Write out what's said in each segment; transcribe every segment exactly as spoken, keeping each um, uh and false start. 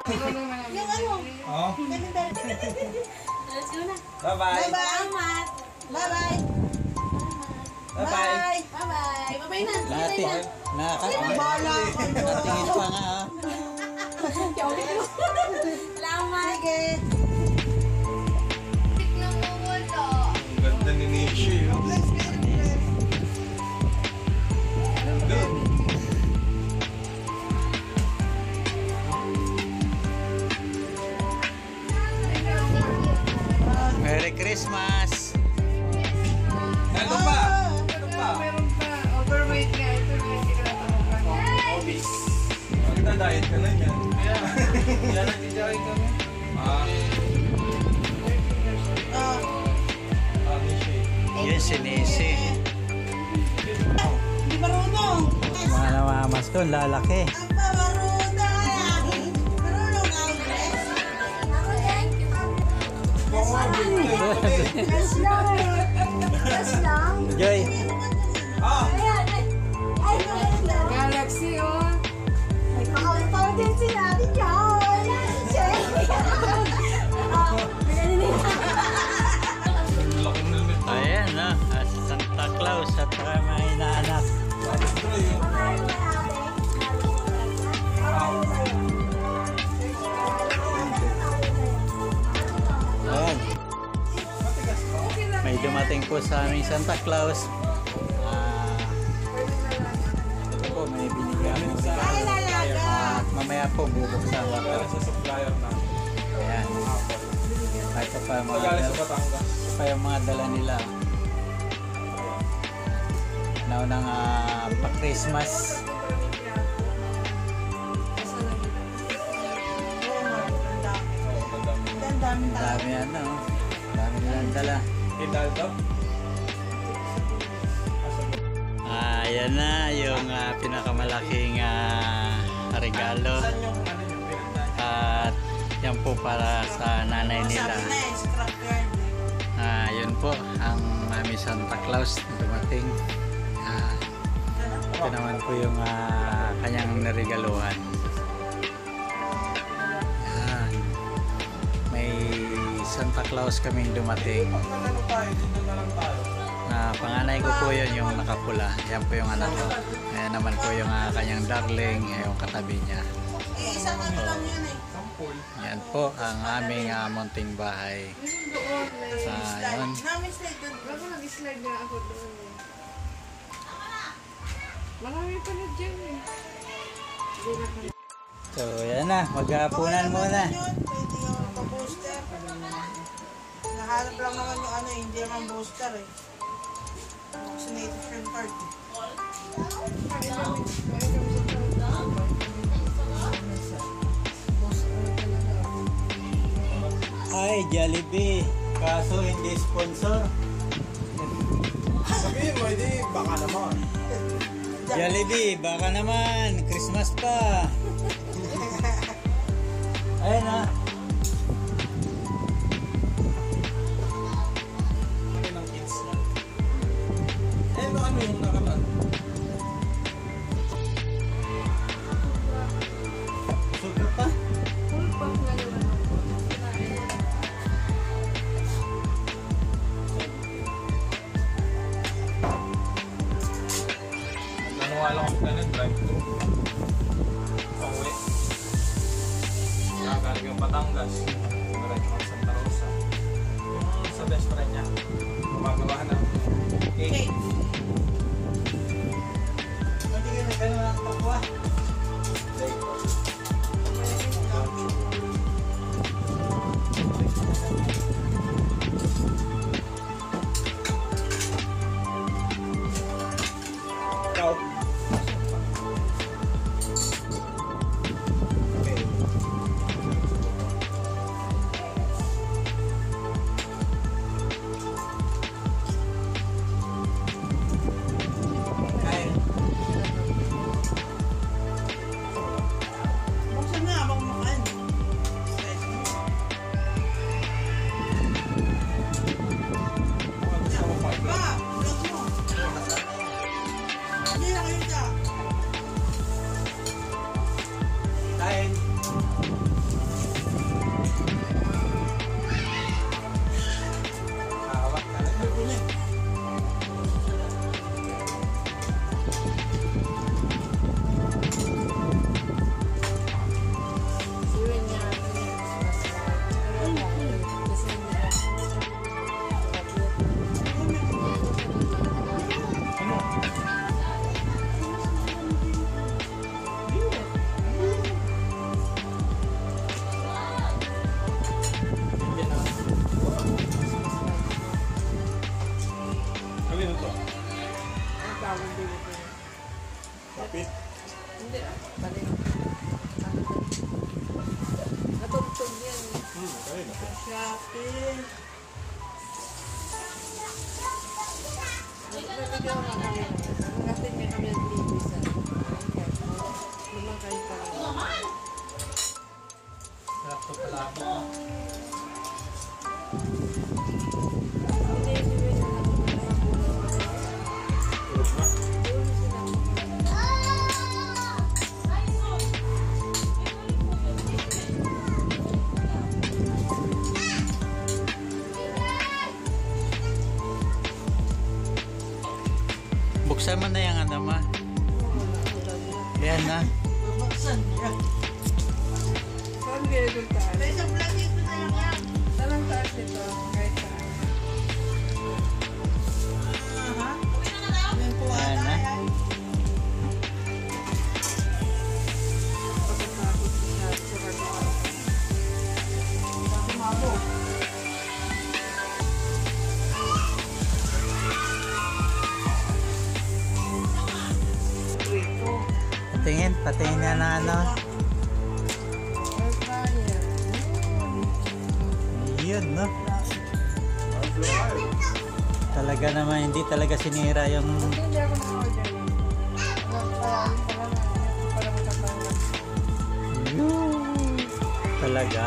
Yung ano? Oh. Let's go na. Bye-bye. Bye-bye. Bye-bye. Bye-bye. Bye-bye. Bye-bye na. Lati. Nakakatingin pa nga ah. Salamat. Sige. Ang ganda ni Nishi. Merry Christmas! Ano pa? Ano pa? Meron pa. Overweight nga. Ito na yung kinatamukan. Obis. Kita diet ka na yan. Kaya, kaya nag-diet kami. Ah. Ah, Nishi. Yun si Nisi. Hindi marunong. Mga namamas ko, lalaki. Ang pa marunong. Marunong ka, Andres. Ako din. Yes lang. Yes lang. Joy, Ah! Ayan. Ay, ay, Galaxy, oh. May pakawal din si Ate Joy. Ah, Laki ng limit. ayan na, ah, Santa Claus at saka mga inaanak. Ayan. May dumating po sa aming Santa Claus. Ah, ito po, may binigyan mo Ay, lalaga. at mamaya po bubuksan ko. Kaya sa supplier na. Ayan. Kahit pa mga Magaling sa dala, Batangas. pa yung mga dala nila. Naunang uh, pa-Christmas. Oo, madami. Ang daming tao. Dami ano. Dami nilang dala. Hidalgo? Ah, yan na yung ah, pinakamalaking ah, regalo. Saan yung ano yung pinagdaan? At yan po para sa nanay nila. Sabi na eh, scrap yarn. Ah, yun po ang aming Santa Claus na dumating. Ah, ito naman po yung ah, kanyang narigaluhan. Yan. May Santa Claus kaming dumating. Pag nagano tayo, dito na lang tayo. Ah, panganay ko po yun yung nakapula. Yan po yung anak ko. Ayan naman po yung ah, kanyang darling, yung katabi niya. Eh, isang ano lang yun eh. Sampol. Yan po ang aming ah, munting bahay. Meron doon. May- Ah, yun. Namin slide doon. Bago nag-slide na ako doon eh. Marami pa na dyan eh. Hindi na kami. So, yan na. Maghapunan muna. Yun, pwede yung pa-booster. Nahanap lang naman yung ano, eh, hindi naman booster eh. Vaccinated friend card eh. Kami kami. Kami kami sa Ay, Jollibee. Kaso hindi sponsor. Sabihin mo, hindi, baka naman. Jollibee, baka naman. Christmas pa. Ayun na. Laki ng kids na. Eh, no, ano yung nakataan? Sugar pa. full pack na naman ako. Nanuha lang ako ganun, drive-thru. Pauwi. Nakagaling yung Batangas. Diretso ang Santa Rosa. Yung sa best friend niya. Gumagawa ng cake. Hindi ka na gano'n ang pakwa. Ikaw. Okay. Kapit. Hindi ah. Balik. Natugtog yan. Hmm, okay na. Shopping. Nagkakagawa ka kami. Nagkakagawa may kami ang libis. Lumang kayo pa rin. Sarap to palabok mo. Hindi, hindi na lang. Tulog na. Buksan mo na yung ano ma. Yan na. Bubuksan niya. Saan ginagol taas? May isang platito na lang yan. Saan ang taas nito? Kahit saan. Aha. Yan po Ayan ata na. yan. Pagkatapos siya sa kagawa. Bakit mabo? Ito. Patingin, patingin nga na ano. Air fryer. Yun, no? Ang fly. Talaga naman, hindi talaga sinira yung... Hindi, hindi ako na-order yun. Nagpalain pala na. Hindi pala magkapangan. Yun. Talaga?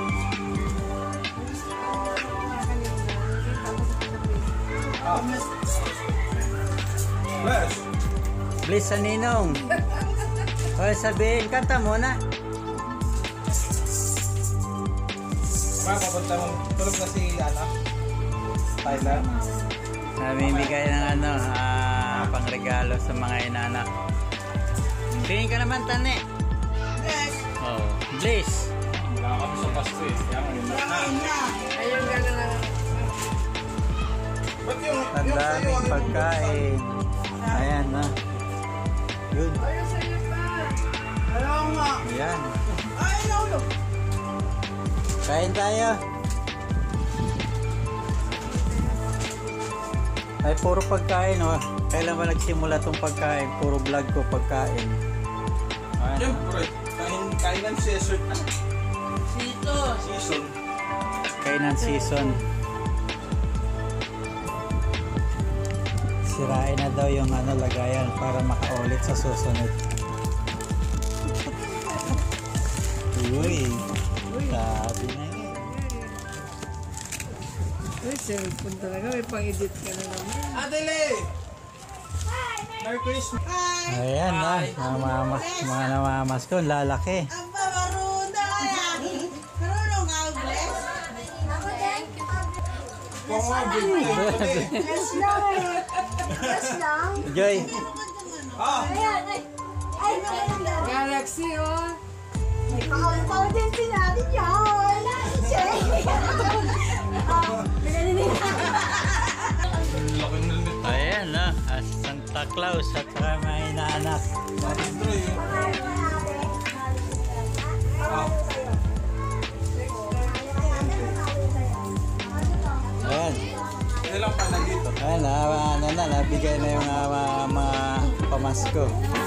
Ah. Bless. Please, sa ninong. O, sabihin, kanta muna. Ma, papunta mo. Tulog na si, ano? Tyler. Namimigay ng ano, ah, pangregalo sa mga inanak. Tingin ka naman, Tane. Yes. Oh, please. Wala kami sa Pasko eh. Kaya ngayon na. Kain na. Ayun, gano'n na lang. Ba't yung, Ang yung sa'yo, daming ano? pagkain. Ayan na. Yun. Ayun, sa'yo pa. Ayaw nga. Ayan. Ay, no, no. Kain tayo. Ay, puro pagkain, oh. Kailan ba nagsimula tong pagkain? Puro vlog ko pagkain. Ayan. Siyempre, kain, kainan season. Ano? Sito. Season. Kainan season. Sirain na daw yung ano, lagayan para makaulit sa susunod. Uy, sabi na yun. Uy, cellphone talaga. May pang-edit ka na naman. Adele! Merry Christmas! Hi. Ayan na, mga, mama, mga namamas ko, lalaki. Ang babaruna yan. Marunong ka, Bless? Kung mga birthday ko eh. Yes lang. Yes lang. Joy, Ah! Ayan, ay. Ay, naman Galaxy, oh. May pang-pang din si natin yan. Laki na nito. ayan na, ah, Santa Claus at saka mga inaanak. Marindro eh. Ah, Ayan, ilang pa na dito. ayan na, ano na, nabigay na yung ah, mga, mga pamasko.